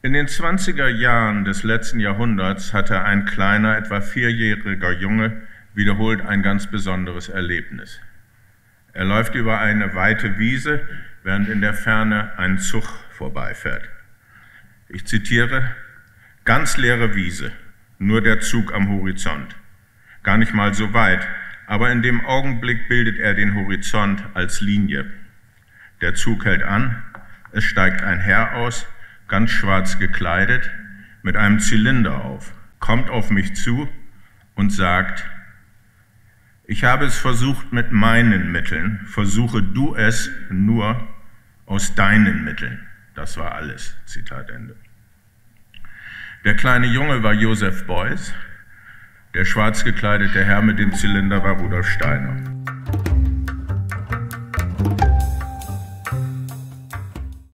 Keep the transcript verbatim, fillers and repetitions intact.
In den zwanziger Jahren des letzten Jahrhunderts hatte ein kleiner, etwa vierjähriger Junge wiederholt ein ganz besonderes Erlebnis. Er läuft über eine weite Wiese, während in der Ferne ein Zug vorbeifährt. Ich zitiere: Ganz leere Wiese, nur der Zug am Horizont. Gar nicht mal so weit, aber in dem Augenblick bildet er den Horizont als Linie. Der Zug hält an, es steigt ein Herr aus, ganz schwarz gekleidet, mit einem Zylinder auf, kommt auf mich zu und sagt: Ich habe es versucht mit meinen Mitteln, versuche du es nur aus deinen Mitteln. Das war alles. Zitat Ende. Der kleine Junge war Joseph Beuys, der schwarz gekleidete Herr mit dem Zylinder war Rudolf Steiner.